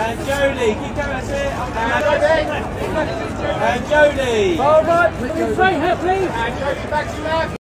And Jodie, keep coming, that's it. And Jodie. All right, straight here, please. And Jodie, back to left.